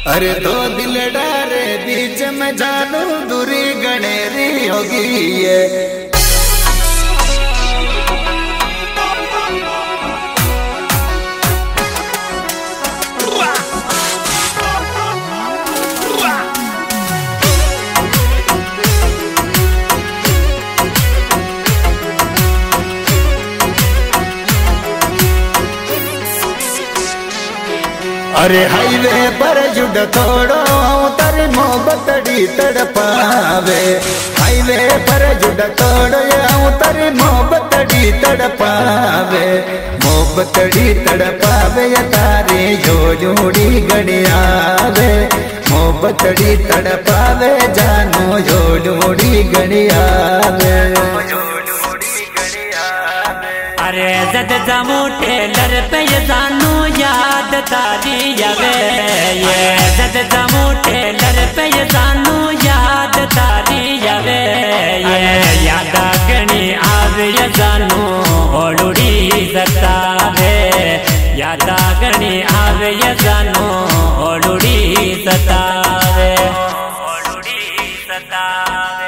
अरे दो दिल डारे बीच में जानू दूरी गणेरी होगी ये। अरे हाईवे पर जुड़ तोड़ो तारी मोहब्बतड़ी तड़पावे। हाईवे पर जुड़ तोड़ो तारी मोहब्बतड़ी तड़पावे। मोहब्बतड़ी तड़पावे तारी जो जोड़ी गड़ियावे। मोहब्बतड़ी तड़पावे जानो जो जोड़ी गड़ियावे। अरे जद जामू टेलर पे ये जानू याद तारी आवे। ये जद जामू टेलर पे ये जानू याद तारी आवे। ये याद गणी आवे ये जानू ओडुड़ी सतावे। याद गणी आवे ये जानू ओडुड़ी सतावे। ओडुड़ी सतावे।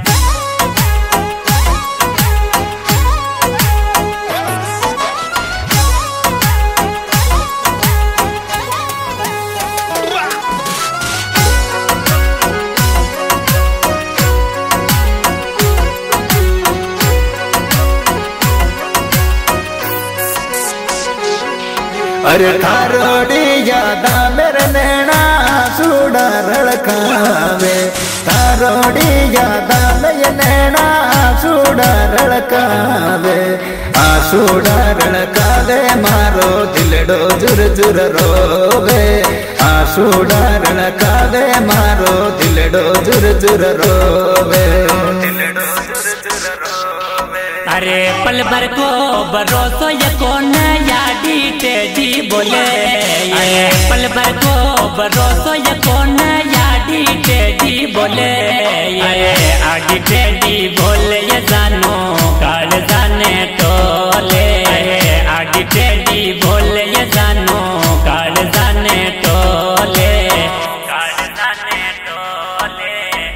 अरे थारोड़ी यादा मेरे नैना सूड़ा रड़कावे। थारोड़ी यादा मेरे नैना सूड़ा रड़कावे। आसूड़ा रड़कावे मारो दिलडो जुर जुर रोवे। आसूड़ा रड़कावे मारो दिलडो जुर जुर रोवे। अरे पल भर को भरोसो ये कौन याडी टेडी बोले। ये पल भर को भरोसो ये कौन याडी टेडी बोले। ये आडी टेडी बोले ये जानो काल जाने टोले। ये आडी टेडी बोले ये जानो काल जाने टोले। काल जाने टोले।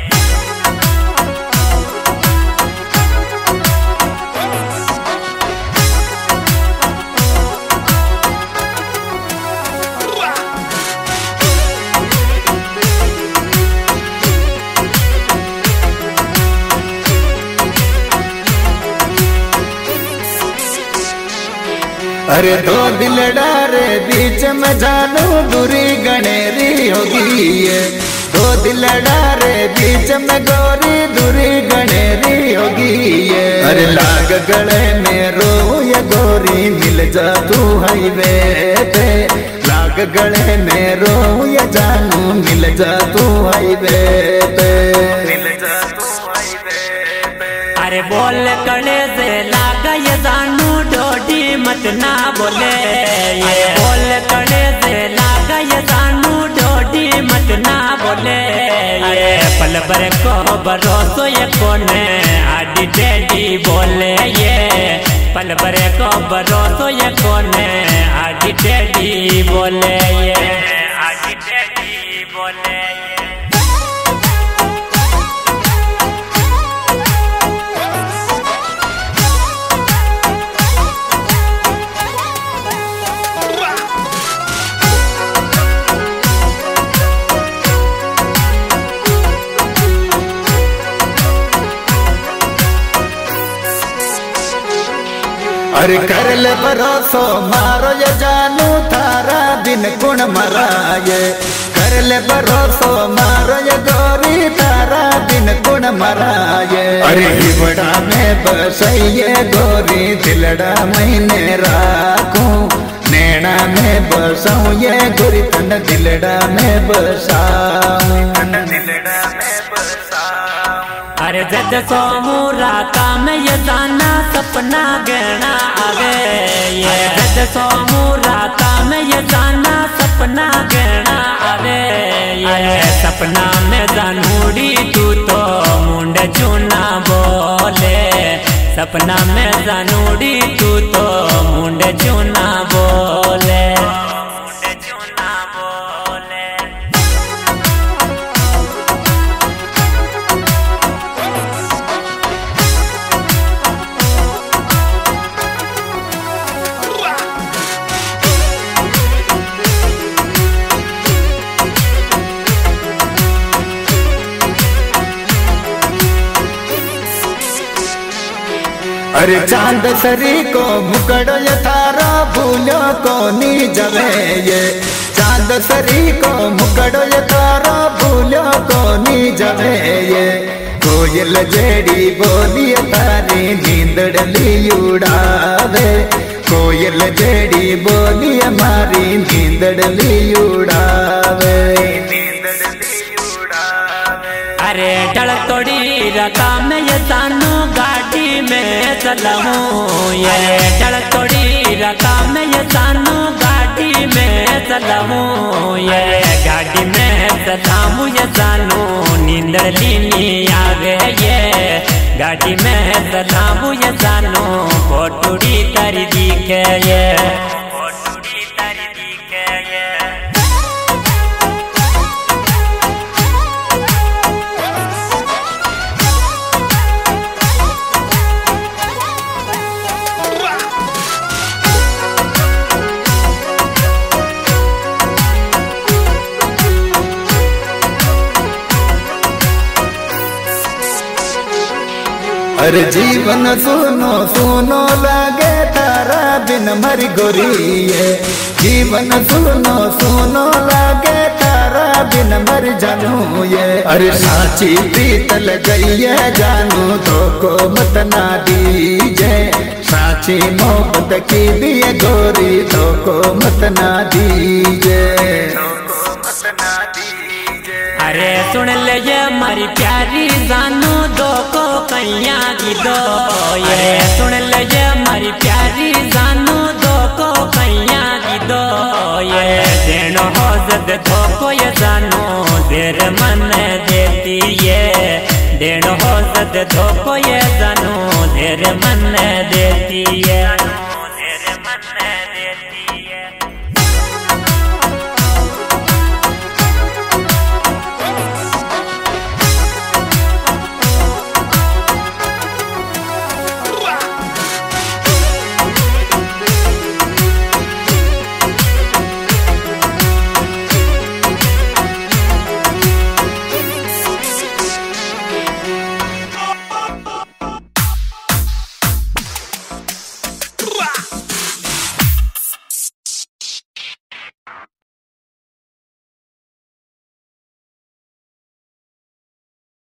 अरे दो दिल डारे बीच में जानू दूरी गणेरी होगी ये। दो दिल डारे बीच में गोरी दूरी गणेरी होगी ये। अरे लाग गले में रो ये गोरी मिल जा तू हाईवे पे। लाग गले में रो ये जानू मिल जा तू हाईवे पे। मिल जा तू हाईवे पे। अरे बोल कड़े से लागा ये जानू डोडी मत ना बोले। ये बोल कड़े से लागा ये जानू डोडी मत ना बोले। ये पल भर को भरोसो ये कोने आडी टेडी बोले। ये पल भर को भरोसो ये कोने आडी टेडी बोले। ये आडी टेडी बोले। अरे कर ले भरोसो मारो ये जानू थारा दिन गुण मराये। कर ले भरोसो मारो ये गोरी थारा दिन गुण मराये। अरे हिबड़ा में बसइये गोरी दिलड़ा मैंने राखूं। नैना में बसाऊं ये गोरी तन दिलड़ा में बसाऊं। दिलड़ा में बसाऊं। अरे जद सोमू राता में ये जाना सपना गहना आवे। ये जद सोमू राता में ये जाना सपना गहना आवे। ये सपना में जानूड़ी तू तो मुंड चूना बोले। सपना में जानूड़ी तू तो मुंड चूना बोले। मुंड चूना बोले। अरे चांद सरी को मुकड़ो ये थारा भूलो को नी जवे ये चांद सरी को मुकड़ो ये थारा भूलो को नी जवे ये कोयल जेड़ी बोली तारी नींदड़ली उड़ावे कोयल जेड़ी बोली हमारी नींदड़ली उड़ावे। अरे डल तोड़ी रका में ये सानू गाड़ी में चलाऊं ये डल तोड़ी रका में ये सानू गाड़ी में चलाऊं ये गाड़ी में चलाऊं ये सानू नींदली नी आवे ये गाड़ी में चलाऊं ये सानू फोटुड़ी तारी दिखे ये फोटुड़ी तारी दिखे ये। अरे जीवन सुनो सुनो लागे तारा बिन मरी गोरिए जीवन सुनो सुनो लागे तारा बिन मर जानू ये अरे साची पीतल गई है जानू तो को मत ना दीजे साची मोहब्बत की भी गोरी तो को मत ना दीजे। अरे सुन ले ये मारी प्यारी जानू दो को कैया की दो ये सुन ले ये मारी प्यारी जानू दो को कैया की दो ये देनो हो जद थो को ये जानू देर मन देती ये देनो हो जद थो को ये जानू देर मन देती ये।